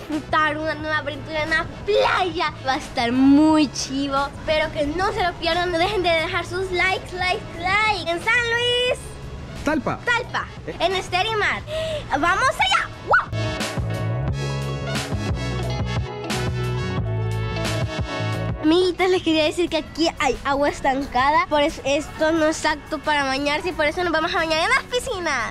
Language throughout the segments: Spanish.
disfrutar una nueva aventura en la playa. Va a estar muy chivo. Espero que no se lo pierdan. No dejen de dejar sus likes en San Luis Talpa. en Sterimar. ¡Vamos allá! ¡Wow! Amiguitas, les quería decir que aquí hay agua estancada. Por eso esto no es apto para bañarse y por eso nos vamos a bañar en las piscinas.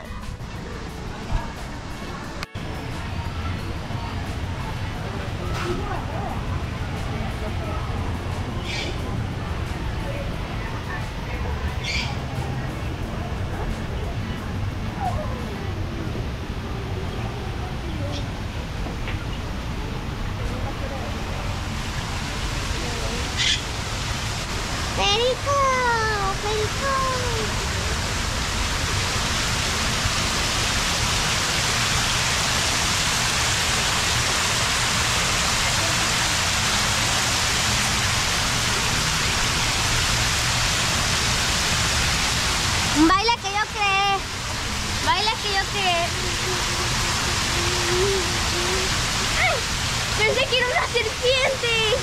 Un baile que yo creé. ¡Ay! Pensé que era una serpiente.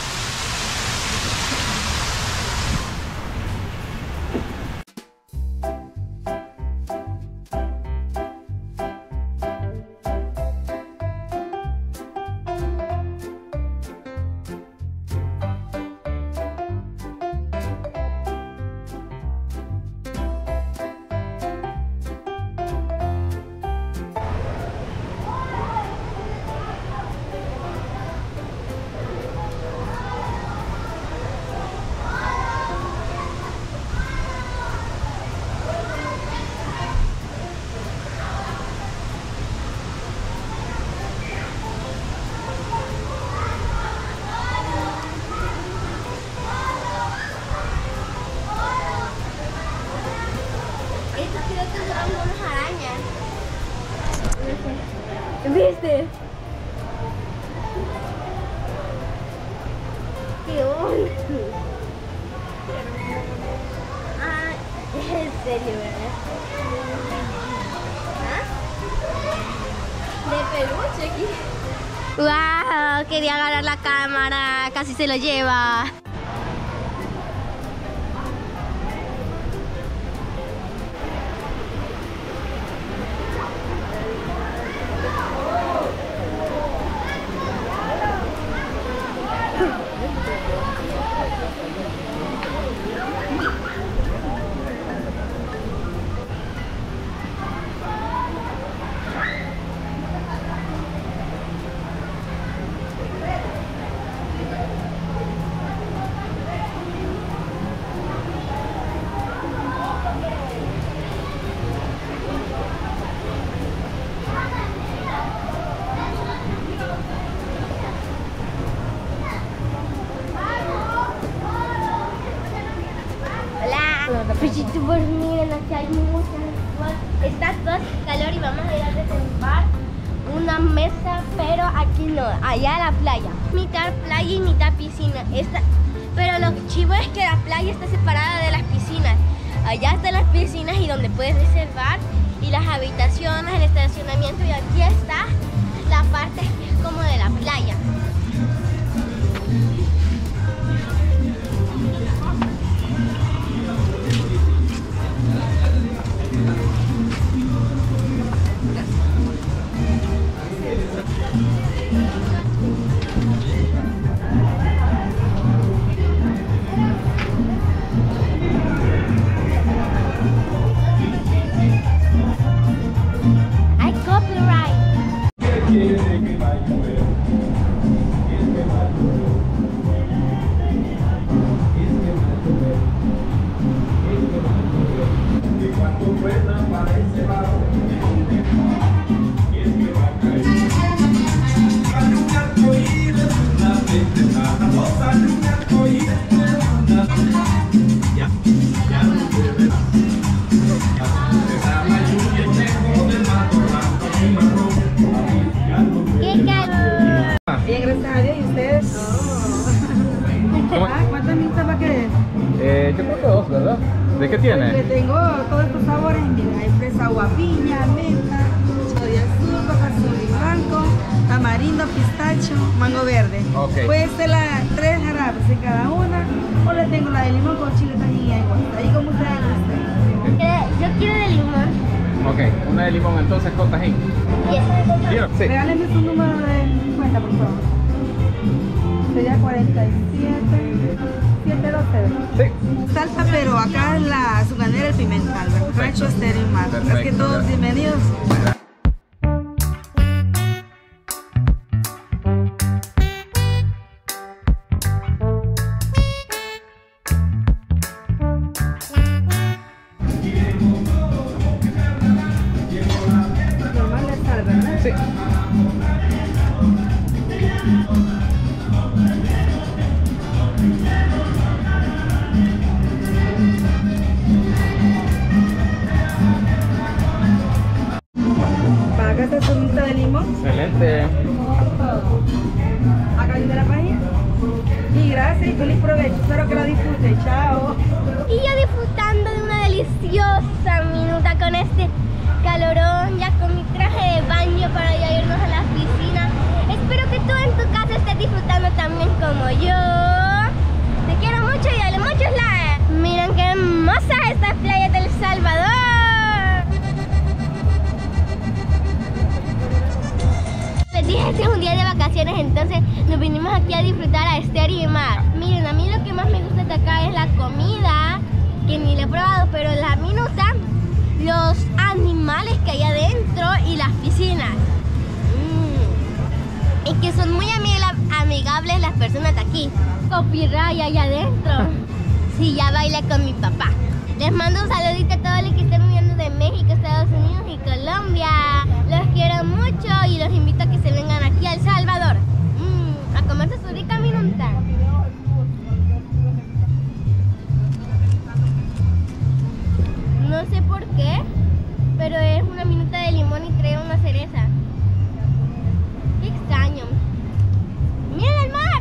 ¿Viste? ¡Qué bonito! Ah, en serio, ¿verdad? ¿Ah? De peluche aquí. ¡Wow! Quería agarrar la cámara, casi se lo lleva. Pues miren, aquí hay muchas estatuas, calor y vamos a ir a reservar una mesa, pero aquí no, allá a la playa. Mitad playa y mitad piscina. Pero lo chivo es que la playa está separada de las piscinas. Allá están las piscinas y donde puedes reservar y las habitaciones, el estacionamiento, y aquí está la parte como de la playa. Yo creo que 2, ¿verdad? ¿De qué tiene? Le tengo todos estos sabores, mira, hay fresa, agua, piña, menta, de azúcar, azul y blanco, tamarindo, pistacho, mango verde. Ok. Puede ser las 3 jarabes en cada una, o le tengo la de limón con chile tajín y agua. Ahí como ustedes gusten. Yo quiero de limón. Ok, una de limón entonces con tajín. Yes. ¿Quiero? Sí. Regálenme su número de cuenta, por favor. Sería 47720. Sí. Salsa, pero acá en la azucanera el pimental, ¿verdad? Rancho Estéreo y Mar. Perfecto, Es que todos gracias. bienvenidos. Normal de sal, ¿verdad? Sí. Para acá está su mitad de limón. Excelente. Acá de la página. Y gracias y feliz provecho. Espero que lo disfruten. Chao. Y yo disfrutando de una deliciosa minuta con este calorón, ya con mi traje de baño para ya irnos a la piscina. Espero que tú en tu casa estés disfrutando también como yo. Te quiero mucho y dale muchos likes. Miren qué hermosa esta playa del Salvador. Les dije, este es un día de vacaciones, entonces nos vinimos aquí a disfrutar a Estéreo y Mar. Miren, a mí lo que más me gusta de acá es la comida, que ni la he probado, pero la minuta, los animales que hay adentro y las piscinas. Y que son muy amigables las personas de aquí. Copyright allá adentro. Sí, ya bailé con mi papá. Les mando un saludito a todos los que estén viendo de México, Estados Unidos y Colombia. Los quiero mucho y los invito a que se vengan aquí a El Salvador a comerse su rica minuta. No sé por qué, pero es una minuta de limón y trae una cereza. Qué extraño. ¡Miren el mar!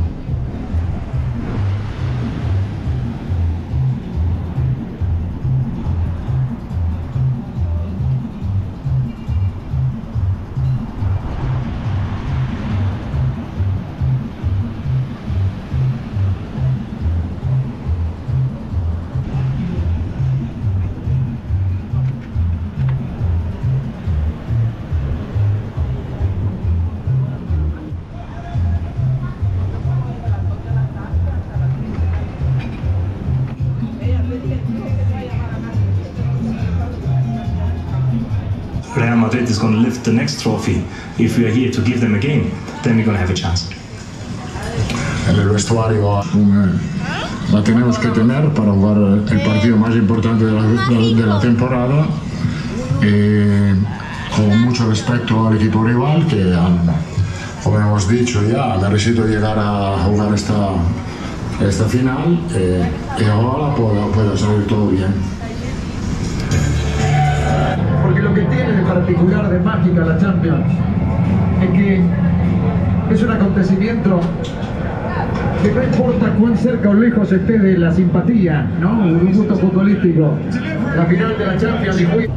Real Madrid is going to lift the next trophy. If we are here to give them a game, then we're going to have a chance. En el vestuario la tenemos que tener para jugar el partido más importante de la temporada, con mucho respeto al equipo rival que como hemos dicho ya, ha merecido llegar a jugar esta final y ahora pueda salir todo bien. Porque lo que tiene de particular, de mágica la Champions, es que es un acontecimiento que no importa cuán cerca o lejos esté de la simpatía, ¿no? Un gusto futbolístico. La final de la Champions y fue...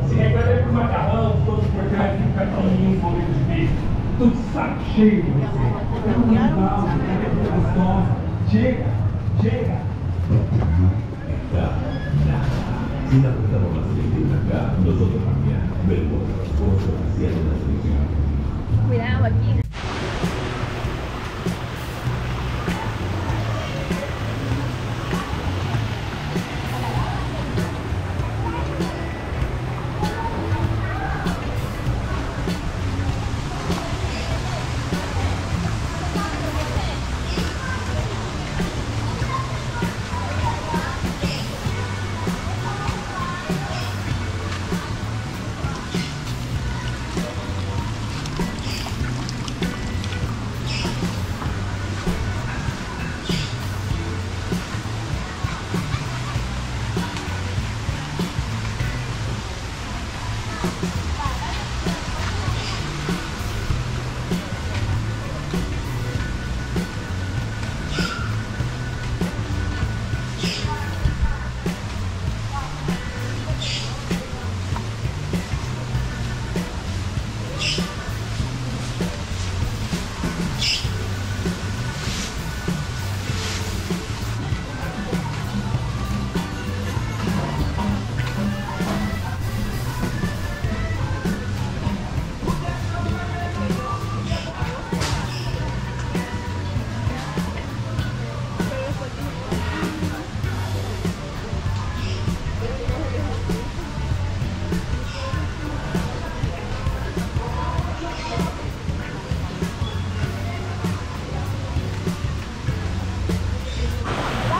Cuidado aquí.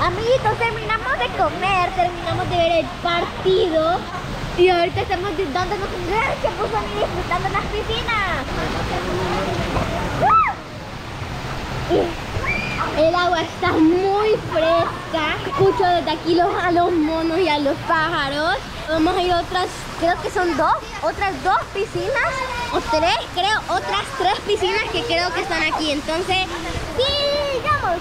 Amiguitos, terminamos de comer, terminamos de ver el partido y ahorita estamos dándonos un gran chapuzón y disfrutando en las piscinas. El agua está muy fresca. Escucho desde aquí a los monos y a los pájaros. Vamos a ir a otras, creo que son otras dos piscinas o tres, creo, otras 3 piscinas que creo que están aquí. Entonces, sigamos.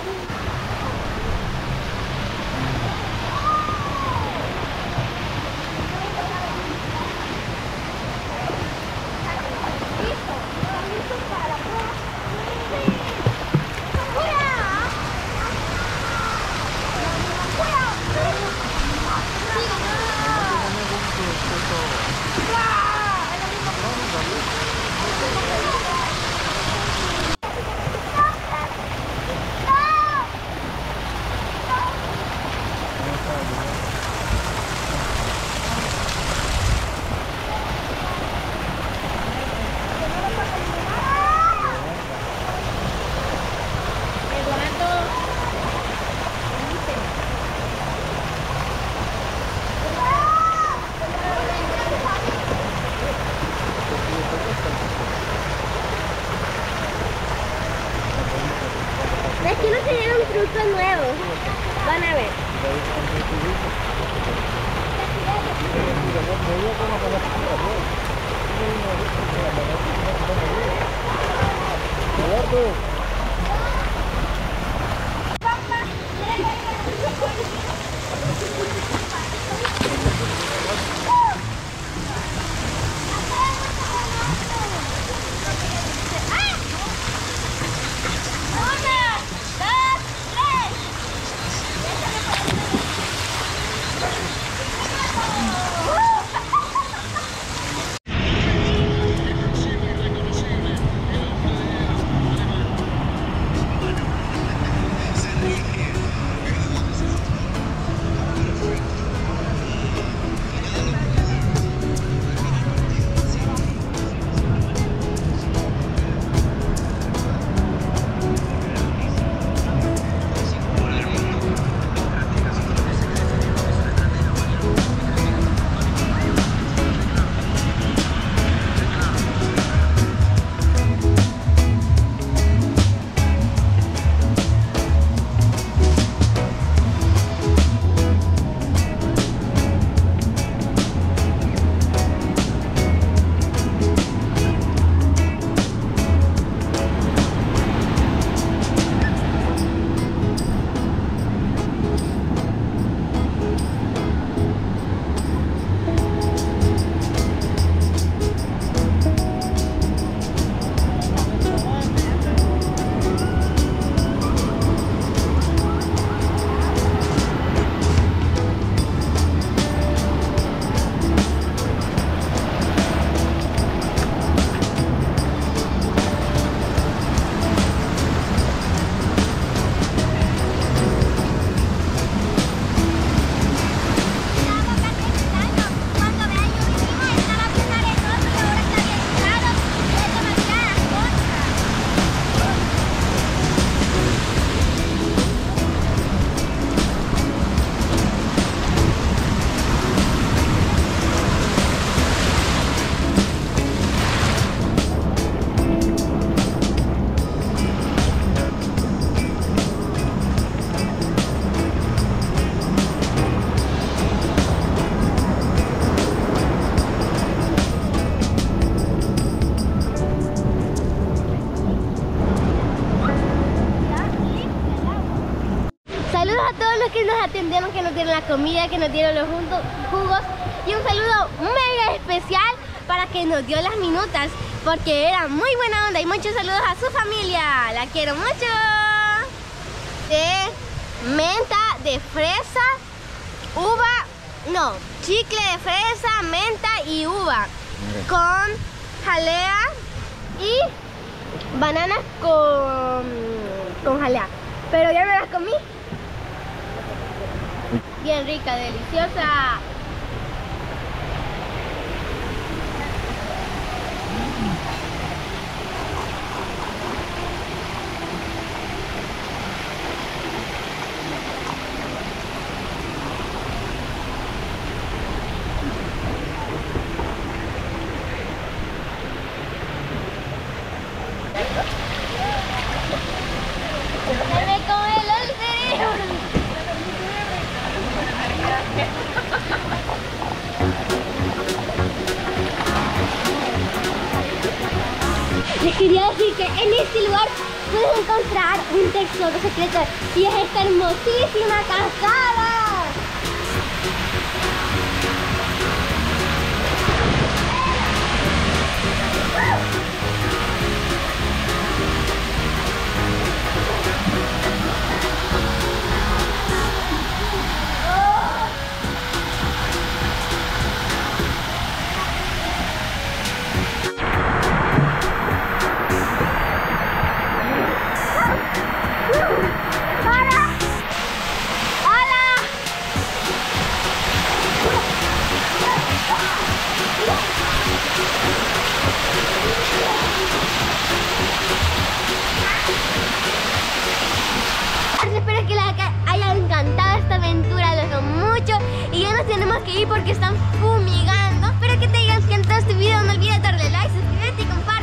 Aquí nos enseñaron un truco nuevo. Van a ver. A todos los que nos atendieron, que nos dieron la comida, que nos dieron los jugos, y un saludo mega especial para que nos dio las minutas, porque era muy buena onda. Y muchos saludos a su familia, la quiero mucho. De menta, de fresa, uva, no, chicle de fresa, menta y uva, con jalea y bananas con jalea, pero ya me las comí. Bien rica, deliciosa. quería decir que en este lugar puedes encontrar un tesoro secreto y es esta hermosísima cascada. Espero que les haya encantado esta aventura, los amo mucho y ya nos tenemos que ir porque están fumigando. Espero que te haya encantado este video, no olvides darle like, suscríbete y compartir.